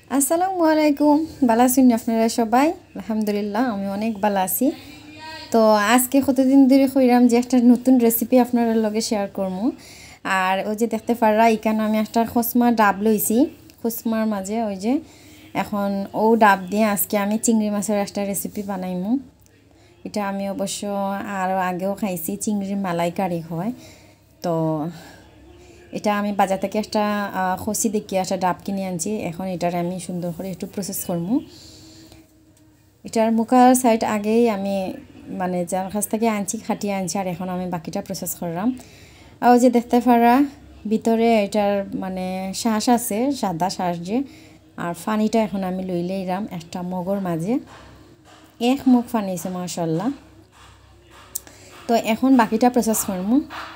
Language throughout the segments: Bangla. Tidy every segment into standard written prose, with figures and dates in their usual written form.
আসসালামু আলাইকুম। ভালো আছেন আপনারা সবাই? আলহামদুলিল্লাহ আমি অনেক ভালো আছি। তো আজকে কতদিন ধরে কইরাম যে একটা নতুন রেসিপি আপনারা লগে শেয়ার করবো। আর ওই যে দেখতে পাররা এখানে আমি একটা খসমা ডাব লইছি। খসমার মাঝে ওই যে এখন ও ডাব দিয়ে আজকে আমি চিংড়ি মাছের একটা রেসিপি বানাইমু। এটা আমি অবশ্য আরও আগেও খাইছি, চিংড়ির মালাইকারি হয়। তো এটা আমি বাজার থেকে একটা খসি দেখিয়ে একটা ডাব কিনে আনছি। এখন এটার আমি সুন্দর করে একটু প্রসেস করবো। এটার মুখার সাইড আগেই আমি মানে যার কাছ থেকে আনছি খাটিয়ে আনছি, আর এখন আমি বাকিটা প্রসেস করলাম। আর ওই যে দেখতে পারা ভিতরে এটার মানে শ্বাস আছে, সাদা শ্বাস যে, আর ফানিটা এখন আমি লইলেইরাম একটা মগর মাঝে এক মুখ ফানিছে মাশাআল্লাহ। তো এখন বাকিটা প্রসেস করবো।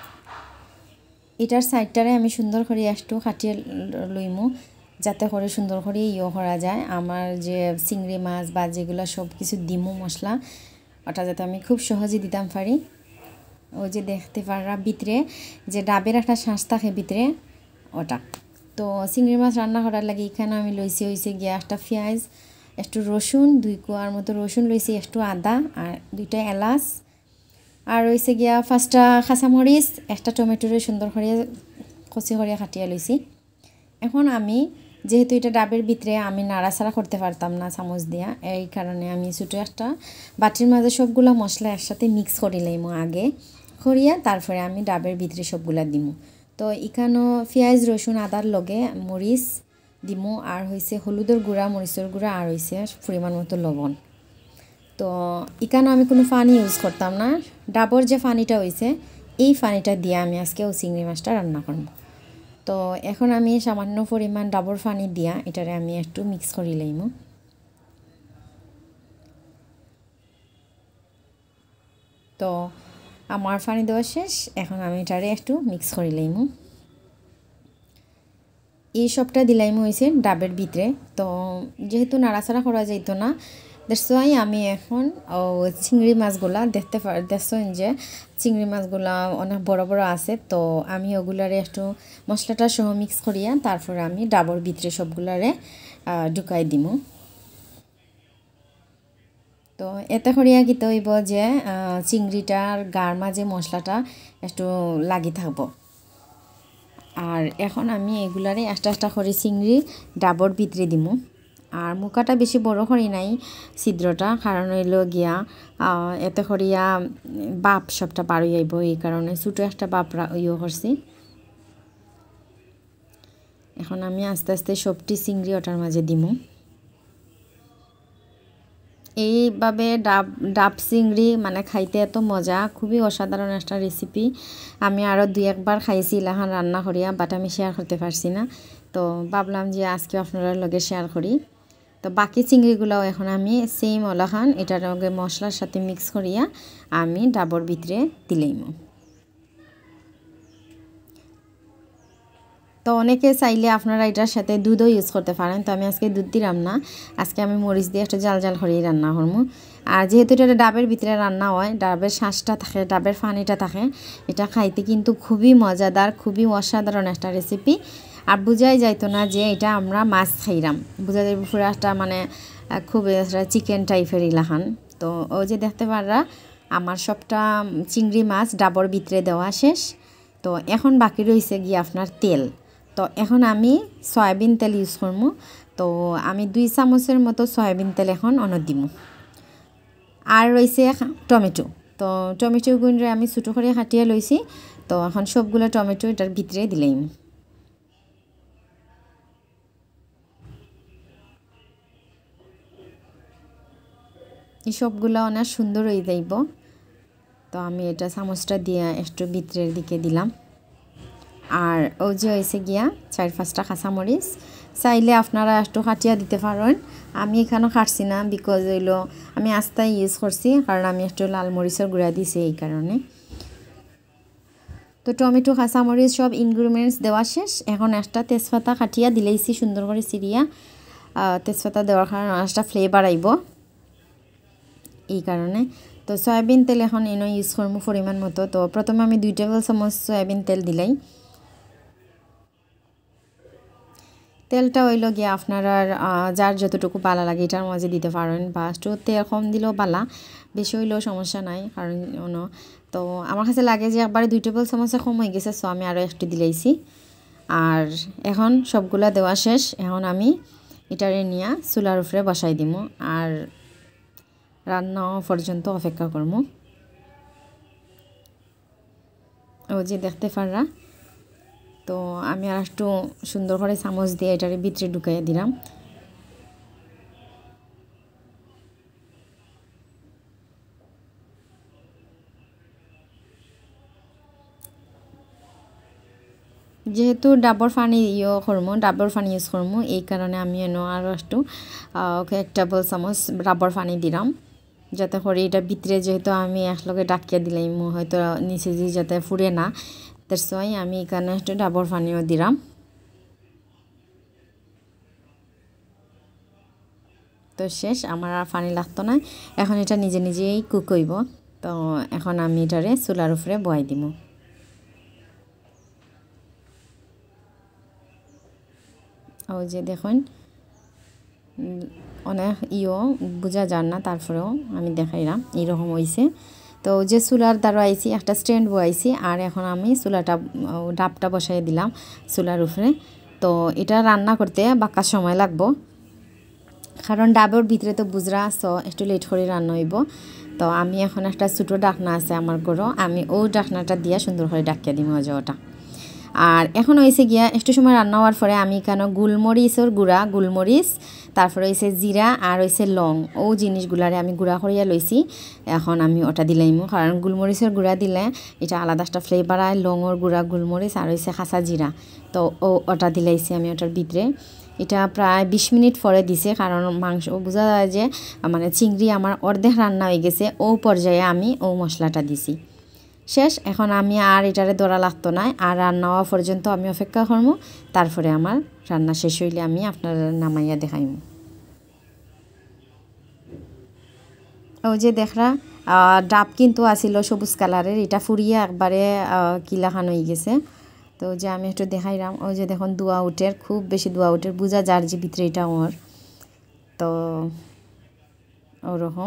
এটার সাইডটারে আমি সুন্দর করে একটু খাটিয়ে লইমু, যাতে করে সুন্দর করে করা যায় আমার যে চিংড়ি মাছ বা যেগুলো সব কিছু দিমু মশলা, ওটা যাতে আমি খুব সহজে দিতাম পারি। ওই যে দেখতে পারা ভিতরে যে ডাবের একটা শ্বাস থাকে ভিতরে ওটা। তো চিংড়ি মাছ রান্না করার লাগে এখানে আমি লইছি হয়েছে গিয়া একটা পেঁয়াজ, একটু রসুন, 2 কোয়ার মতো রসুন লইছি, একটু আদা আর 2টা এলাচ, আর রয়েছে গিয়া 5টা কাঁচামরিচ, একটা টমেটোরে সুন্দর করে কচি করে কাটিয়ে লইছি। এখন আমি যেহেতু এটা ডাবের ভিতরে আমি নাড়াচাড়া করতে পারতাম না চামচ দিয়া, এই কারণে আমি ছোটো একটা বাটির মাঝে সবগুলো মশলা একসাথে মিক্স করে লইমু আগে করিয়া, তারপরে আমি ডাবের ভিতরে সবগুলা দিমু। তো এখানেও পেঁয়াজ রসুন আদার লগে মরিচ দিমু, আর হয়েছে হলুদের গুঁড়া, মরিচের গুঁড়া, আর হয়েছে পরিমাণ মতো লবণ। তো এখানে আমি কোনো পানি ইউজ করতাম না, ডাবর যে পানিটা হয়েছে এই পানিটা দিয়ে আমি আজকে ও চিংড়ি মাছটা রান্না করব। তো এখন আমি সামান্য পরিমাণ ডাবর পানি দিয়া এটারে আমি একটু মিক্স করে লইমু। তো আমার পানি দেওয়া শেষ, এখন আমি এটারে একটু মিক্স করে লইমু। এই সবটা দিলাইমু হয়েছে ডাবের ভিতরে। তো যেহেতু নাড়াচাড়া করা যাইত না, দেখছাই আমি এখন চিংড়ি মাছগুলা দেখছেন যে চিংড়ি মাছগুলা অনেক বড় বড় আছে। তো আমি ওগুলারে একটু মশলাটা সহ মিক্স করিয়া তারপরে আমি ডাবর ভিতরে সবগুলারে ঢুকাই দিমু। তো এতে করিয়া কী হইব যে চিংড়িটার গার মাঝে মশলাটা একটু লাগি থাকবো। আর এখন আমি এগুলারে আস্তে আস্তে করে চিংড়ি ডাবর ভিতরে দিমু। আর মুখাটা বেশি বড় করি নাই ছিদ্রটা, কারণ হইল গিয়া এতে করিয়া বাপ সবটা বার হয়ে আইব, এই কারণে ছোটো একটা বাপ করছি। এখন আমি আস্তে আস্তে সবটি চিংড়ি ওটার মাঝে দিমু। এইভাবে ডাব চিংড়ি মানে খাইতে এত মজা, খুবই অসাধারণ একটা রেসিপি। আমি আরও 2-1বার খাইছি ইলাহান রান্না করিয়া, বাট আমি শেয়ার করতে পারছি না। তো ভাবলাম যে আজকে আপনারা লগে শেয়ার করি। তো বাকি চিংড়িগুলোও এখন আমি সেম ওলাখান এটার লগে মশলার সাথে মিক্স করিয়া আমি ডাবর ভিতরে দিলাইমু। তো অনেকে চাইলে আপনারা এটার সাথে দুধও ইউজ করতে পারেন। তো আমি আজকে দুধ দিলাম না, আজকে আমি মরিচ দিয়ে একটু জাল জাল করেই রান্না করবো। আর যেহেতু এটা ডাবের ভিতরে রান্না হয়, ডাবের শ্বাসটা থাকে, ডাবের পানিটা থাকে, এটা খাইতে কিন্তু খুবই মজাদার, খুবই অসাধারণ একটা রেসিপি। আর বোঝাই যাইতো না যে এটা আমরা মাছ খাইলাম, বোঝা যায় পুরো একটা মানে খুব চিকেন টাইপের ইলাহান। তো ওই যে দেখতে পাররা আমার সবটা চিংড়ি মাছ ডাবর ভিতরে দেওয়া শেষ। তো এখন বাকি রয়েছে গিয়ে আপনার তেল। তো এখন আমি সয়াবিন তেল ইউজ করবো। তো আমি 2 চামচের মতো সয়াবিন তেল এখন দিমু। আর রয়েছে টমেটো। তো টমেটো গুঁড়ে আমি ছোটো করে কাটিয়ে লইছি। তো এখন সবগুলো টমেটো এটার ভিতরে দিলাম। এই সবগুলো অনেক সুন্দর হয়ে যাইব। তো আমি এটা চামচটা দিয়ে একটু ভিতরের দিকে দিলাম। আর ওই যে হয়েছে গিয়া 4-5টা কাঁচামরিচ, চাইলে আপনারা একটু কাটিয়া দিতে পারেন। আমি এখানে কাটছি না, বিকজ হইলো আমি আস্তাই ইউজ করছি, কারণ আমি একটু লাল মরিচের গুঁড়া দিছি এই কারণে। তো টমেটো কাঁচামরিচ সব ইনগ্রিডিয়েন্টস দেওয়া শেষ। এখন একটা তেজপাতা কাটিয়া দিলেইছি সুন্দর করে চিরিয়া। তেজপাতা দেওয়ার কারণে একটা ফ্লেভার আইব এই কারণে। তো সয়াবিন তেল এখন এনে ইউজ করবো পরিমাণ মতো। তো প্রথমে আমি 2 টেবিল চামচ সয়াবিন তেল দিলাই। তেলটা হইল গিয়ে আপনারা যার যতটুকু বালা লাগে এটার মাঝে দিতে পারেন, বা একটু তেল কম দিলেও বালা, বেশি হইলেও সমস্যা নাই। কারণ তো আমার কাছে লাগে যে একবারে 2 টেবিল চামচে কম হয়ে গেছে, সো আমি আরও একটু দিলাইছি। আর এখন সবগুলা দেওয়া শেষ। এখন আমি এটারে নিয়ে চুলার উপরে বসাই দিব আর রান্না পর্যন্ত অপেক্ষা করবো। ও যে দেখতে পাররা, তো আমি আর একটু সুন্দর করে চামচ দিয়ে এটারে ভিতরে ঢুকাইয়া দিলাম। যেহেতু ডাবর পানি ডাবর পানি ইউজ করবো, এই কারণে আমি আরও একটু 1 টেবিল চামচ ডাবর পানি দিলাম, যাতে করে এটা ভিতরে, যেহেতু আমি একলগে ডাকিয়া দিলাম হয়তো নিচে যাতে ফুরে না, দ্যাটস ওয়াই আমি এখানে একটু ডাবর পানিও দিলাম। তো শেষ, আমার আর পানি লাগতো না। এখন এটা নিজে নিজেই কুক হইব। তো এখন আমি এটারে চুলার উপরে বয়াই দিব। ও যে দেখুন, অনেক বোঝা যান না, তারপরেও আমি দেখাইলাম এইরকম হয়েছে। তো যে চুলার দ্বারা আইছি একটা স্ট্যান্ড বয়াইছি, আর এখন আমি ডাবটা বসাই দিলাম চুলার উপরে। তো এটা রান্না করতে বাক্কা সময় লাগবো, কারণ ডাবের ভিতরে তো বুঝরা, সো একটু লেট করে রান্না হইব। তো আমি এখন একটা ছোটো ডাকনা আছে আমার ঘরও, আমি ওই ডাকনাটা দিয়া সুন্দর করে ডাকিয়ে দিই ওটা। আর এখন হয়েছে গিয়া একটু সময় রান্না হওয়ার পরে আমি কেন গোলমরিচের গুঁড়া, গোলমরিচ, তারপরে হয়েছে জিরা আর হয়েছে লং, ও জিনিসগুলারে আমি গুঁড়া করিয়া লইছি। এখন আমি ওটা দিলাইমু, কারণ গোলমরিচের গুঁড়া দিলে এটা আলাদা একটা ফ্লেভার আয়, লংয়ের গুঁড়া, গোলমরিচ আর হয়েছে খাসা জিরা, তো ওটা দিলাইছি আমি ওটার ভিতরে। এটা প্রায় 20 মিনিট পরে দিছে, কারণ মাংস বোঝা যায় যে মানে চিংড়ি আমার অর্ধেক রান্না হয়ে গেছে, ও পর্যায়ে আমি ও মশলাটা দিছি। শেষ, এখন আমি আর এটারে দরা লাগতো না, আর রান্না হওয়া পর্যন্ত আমি অপেক্ষা করবো। তারপরে আমার রান্না শেষ হইলে আমি আপনার নামাইয়া দেখাইব। ও যে দেখরা, ডাব কিন্তু আসিল সবুজ কালারের, এটা ফুরিয়ে একবারে কিলাখান হয়ে গেছে। তো যে আমি একটু দেখাইলাম, ওই যে দেখুন দোয়া উঠের, খুব বেশি দোয়া উঠের, বোঝা যার যে ভিতরে এটা ওর। তো ওরকম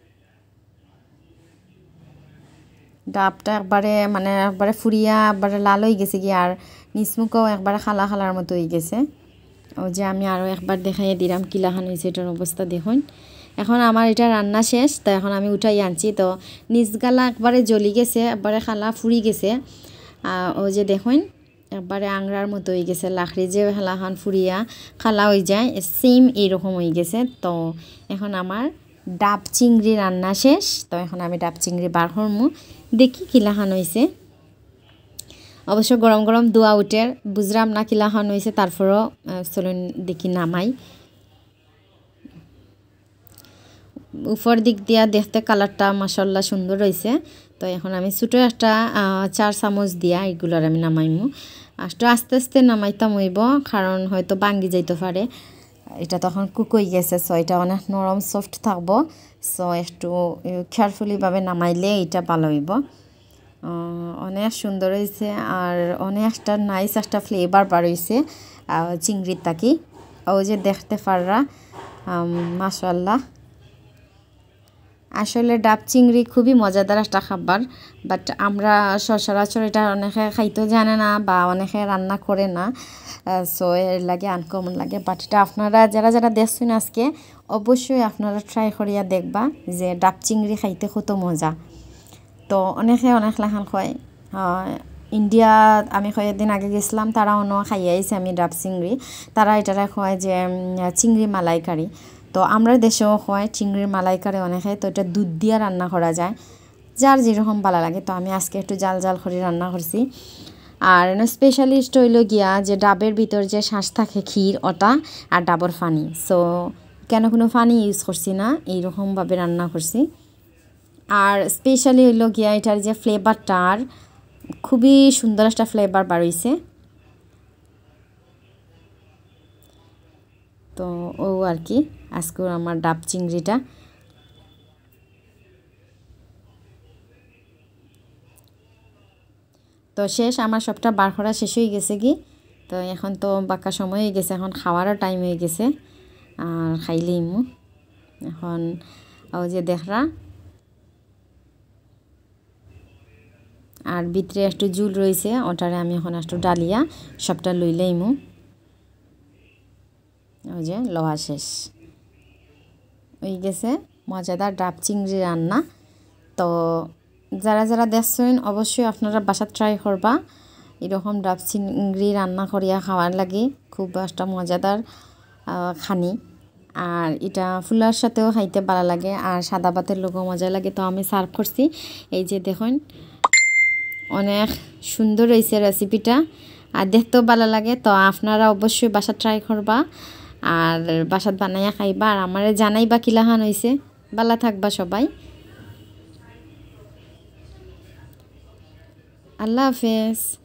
ডাবটা একবারে ফুরিয়া একবারে লাল হয়ে গেছে কি, আর নিচমুখও একবারে খালা খালার মতো হয়ে গেছে। ও যে আমি আরও একবার দেখাইয়া দিলাম কিলাখান হয়েছে এটার অবস্থা দেখুন। এখন আমার এটা রান্না শেষ, তো এখন আমি উঠাই আনছি। তো নিচগালা একবারে জ্বলি গেছে, একবারে খালা ফুরি গেছে। ও যে দেখুন একবারে আংরার মতো হয়ে গেছে, লাকড়ি যে খালাখান ফুরিয়া খালা হয়ে যায়, সেম এইরকম হয়ে গেছে। তো এখন আমার ডাব চিংড়ি রান্না শেষ। তো এখন আমি ডাব চিংড়ি বার করমু, দেখি কিলাখান হয়েছে। অবশ্য গরম গরম দোয়া উঠের, বুঝলাম না কিলাখান হয়েছে, তারপরও চলুন দেখি নামাই। উপর দিক দিয়া দেখতে কালারটা মাশাআল্লাহ সুন্দর হয়েছে। তো এখন আমি ছোটো একটা 4 চামচ দিয়া এগুলোর আমি নামাইমু। আস্তে আস্তে নামাইতাম হইব, কারণ হয়তো ভাঙ্গি যাইতে পারে। এটা তখন কুক হয়ে গেছে, সো এটা অনেক নরম সফট থাকবো। সো একটু কেয়ারফুলিভাবে নামাইলে এটা ভালো হইব। অনেক সুন্দর হয়েছে, আর অনেক একটা নাইস একটা ফ্লেভার বার হয়েছে চিংড়ির তাকি। ও যে দেখতে পাররা, মাশাআল্লাহ। আসলে ডাব চিংড়ি খুবই মজাদার একটা খাবার, বাট আমরা সচরাচর এটা অনেকে খাইতেও জানে না, বা অনেকে রান্না করে না, সো এর লাগে আনকমন লাগে। বাট এটা আপনারা যারা যারা দেখছেন আজকে, অবশ্যই আপনারা ট্রাই করিয়া দেখবা যে ডাব চিংড়ি খাইতে কত মজা। তো অনেকে অনেক লাখান খায়। ইন্ডিয়া আমি কয়েকদিন আগে গেছিলাম, তারা অন্য খাইয়ে আইছে আমি ডাব চিংড়ি, তারা এটারা খায় যে চিংড়ি মালাইকারি। তো আমরা দেশেও হয় চিংড়ির মালাইকারি অনেকে, তো এটা দুধ দিয়ে রান্না করা যায়, যার যেরকম ভালো লাগে। তো আমি আজকে একটু জাল জাল করে রান্না করছি। আর স্পেশালিস্ট হইল গিয়া যে ডাবের ভিতর যে শ্বাস থাকে ক্ষীর, ওটা আর ডাবর পানি। সো কেন কোনো পানি ইউজ করছি না, এইরকমভাবে রান্না করছি। আর স্পেশালি হইল গিয়া এটার যে ফ্লেভারটা, আর খুবই সুন্দর একটা ফ্লেভার বার হইছে। তো ও আর কি আজকে আমার ডাব চিংড়িটা। তো শেষ, আমার সবটা বার করা শেষ হয়ে গেছে কি। তো এখন তো বাঁকা সময় হয়ে গেছে, এখন খাওয়ারও টাইম হয়ে গেছে, আর খাইলেই মু এখন ও যে দেখরা আর ভিতরে একটু জুল রয়েছে, ওটারে আমি এখন একটু ডালিয়া সবটা লইলেই মু। ওই যে লোহা শেষ হয়ে গেছে মজাদার ডাব চিংড়ি রান্না। তো যারা যারা দেখছেন অবশ্যই আপনারা বাসা ট্রাই করবা, এরকম ডাব চিংড়ি রান্না করিয়া খাওয়ার লাগে, খুব একটা মজাদার খানি। আর এটা ফুলার সাথেও খাইতে ভালো লাগে, আর সাদা ভাতের লোকও মজা লাগে। তো আমি সার্ভ করছি, এই যে দেখুন অনেক সুন্দর হয়েছে রেসিপিটা, আর দেখতেও ভালো লাগে। তো আপনারা অবশ্যই বাসা ট্রাই করবা, আর বাসাত বানাইয়া খাইবা, আর আমারে জানাইবা কিলাহান হয়েছে। ভালো থাকবা সবাই, আল্লাহ হাফেজ।